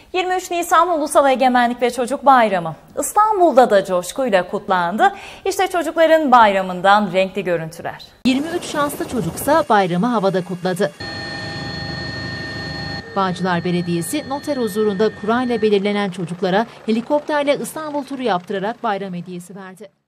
23 Nisan Ulusal Egemenlik ve Çocuk Bayramı İstanbul'da da coşkuyla kutlandı. İşte çocukların bayramından renkli görüntüler. 23 şanslı çocuksa bayramı havada kutladı. Bağcılar Belediyesi noter huzurunda kura ile belirlenen çocuklara helikopterle İstanbul turu yaptırarak bayram hediyesi verdi.